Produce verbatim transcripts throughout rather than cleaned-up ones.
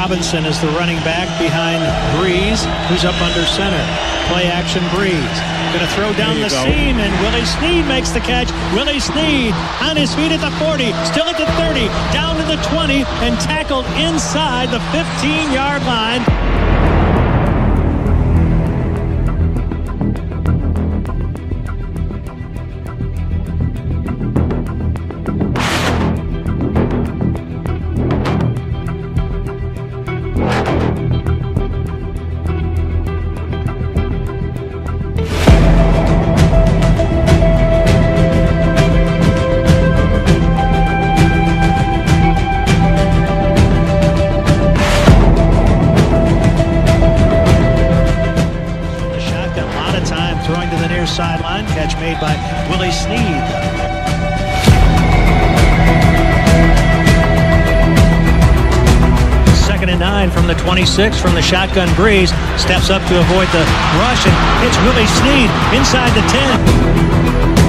Robinson is the running back behind Brees, who's up under center. Play action Brees. Going to throw down the go. seam, and Willie Snead makes the catch. Willie Snead on his feet at the forty, still at the thirty, down to the twenty, and tackled inside the fifteen-yard line. Throwing to the near sideline, catch made by Willie Snead. Second and nine from the twenty-six from the shotgun. Brees steps up to avoid the rush and hits Willie Snead inside the ten.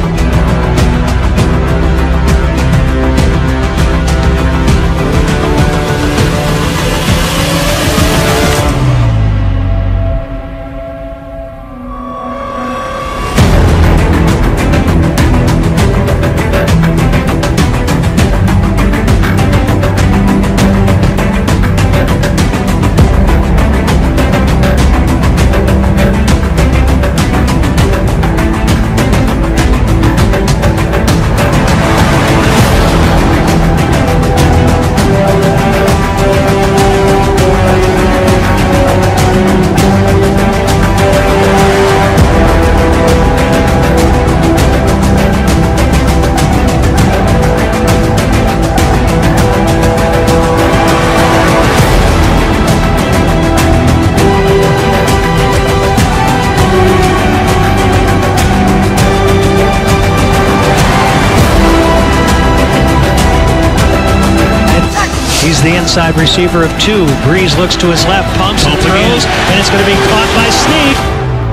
He's the inside receiver of two. Brees looks to his left, pumps and throws, and it's going to be caught by Snead.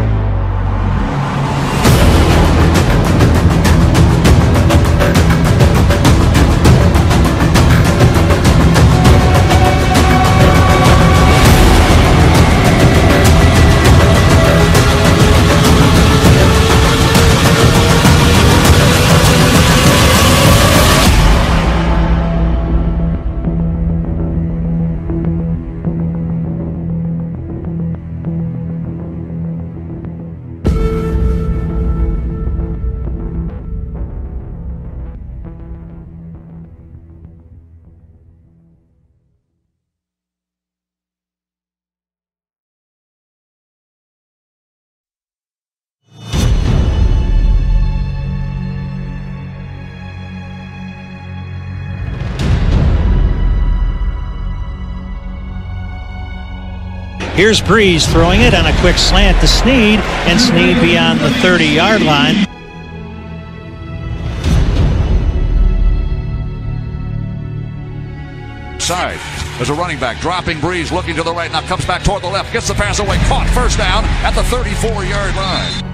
Here's Brees throwing it on a quick slant to Snead, and Snead beyond the thirty-yard line. Side. There's a running back dropping. Brees looking to the right, now comes back toward the left, gets the pass away, caught, first down at the thirty-four-yard line.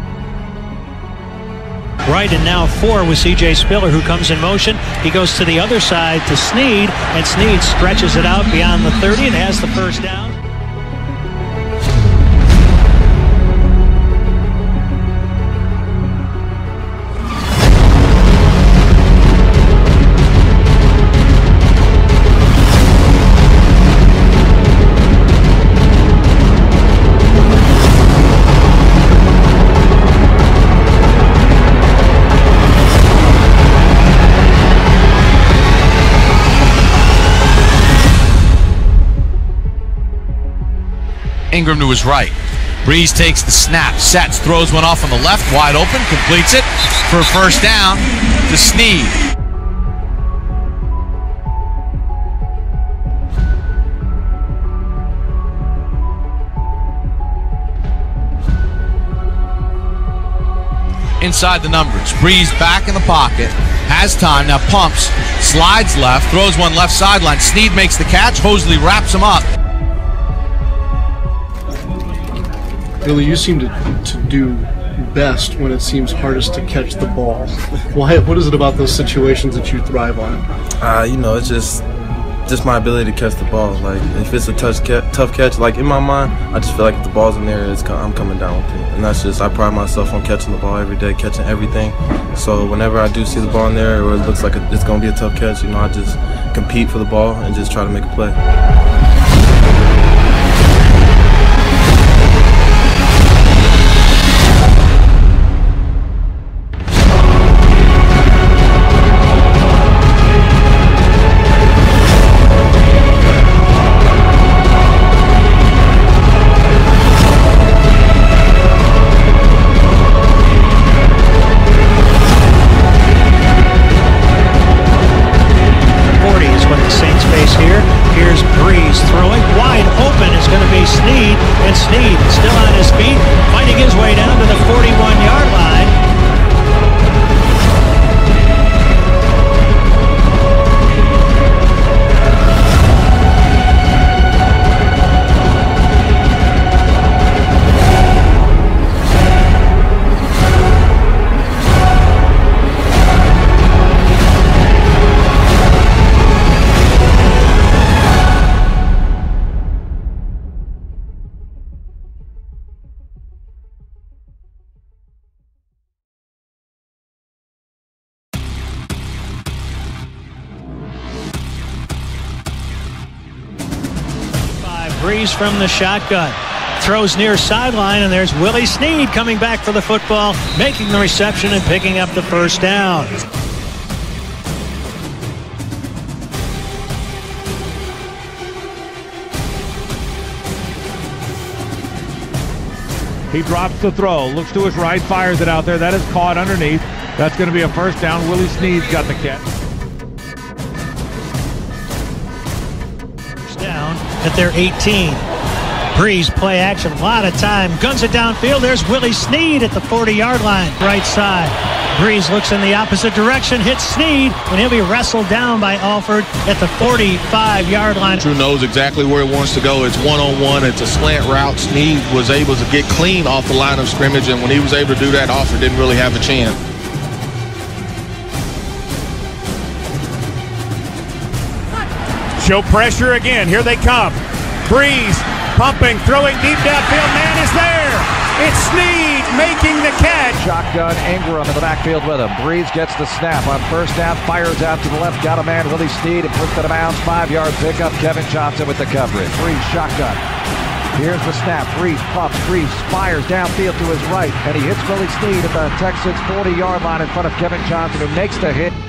Right, and now four with C J Spiller, who comes in motion. He goes to the other side to Snead, and Snead stretches it out beyond the thirty and has the first down. Ingram to his right. Brees takes the snap, sets, throws one off on the left, wide open, completes it for a first down to Snead. Inside the numbers. Brees back in the pocket, has time, now pumps, slides left, throws one left sideline. Snead makes the catch, Hosley wraps him up. Billy, you seem to, to do best when it seems hardest to catch the ball. Why? What is it about those situations that you thrive on? Uh, you know, it's just just my ability to catch the ball. Like, if it's a touch ca tough catch, like in my mind, I just feel like if the ball's in there, it's co I'm coming down with it. And that's just, I pride myself on catching the ball every day, catching everything. So whenever I do see the ball in there, or it looks like a, it's going to be a tough catch, you know, I just compete for the ball and just try to make a play. Here, here's Brees throwing wide open. It's going to be Snead, and Snead still on his feet, fighting his way down to the forty-one yard line. Brees from the shotgun, throws near sideline, and there's Willie Snead coming back for the football, making the reception and picking up the first down. He drops the throw, looks to his right, fires it out there. That is caught underneath. That's going to be a first down. Willie Snead's got the catch. Down at their eighteen. Brees play action, a lot of time, guns it downfield. There's Willie Snead at the forty yard line, right side. Brees looks in the opposite direction, hits Snead, and he'll be wrestled down by Alford at the forty-five yard line. Drew knows exactly where he wants to go. It's one-on-one. It's a slant route. Snead was able to get clean off the line of scrimmage, and when he was able to do that, Alford didn't really have a chance. Show pressure again. Here they come. Brees pumping, throwing deep downfield. Man is there. It's Snead making the catch. Shotgun, Ingram in the backfield with him. Brees gets the snap on first down, fires out to the left, got a man, Willie Snead, and puts it out of bounds. Five-yard pickup. Kevin Johnson with the coverage. Brees shotgun. Here's the snap. Brees pumps. Brees fires downfield to his right, and he hits Willie Snead at the Texans forty yard line in front of Kevin Johnson, who makes the hit.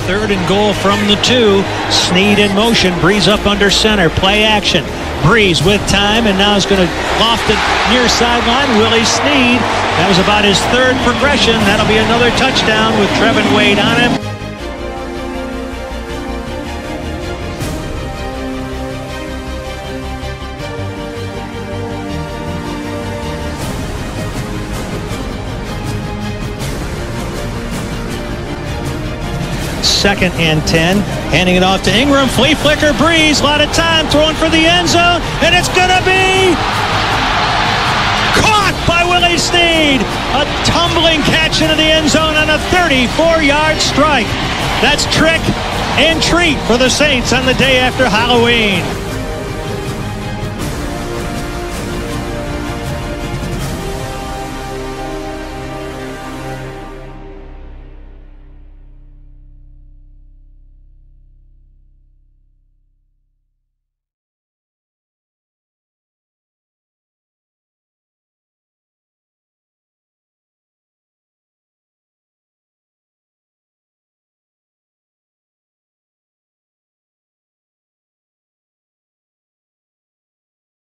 Third and goal from the two. Snead in motion. Brees up under center. Play action. Brees with time, and now is going to loft it near sideline. Willie Snead. That was about his third progression. That'll be another touchdown with Trevin Wade on him. Second and ten, handing it off to Ingram, flea flicker, Brees, a lot of time, throwing for the end zone, and it's gonna be caught by Willie Snead. A tumbling catch into the end zone on a thirty-four yard strike. That's trick and treat for the Saints on the day after Halloween.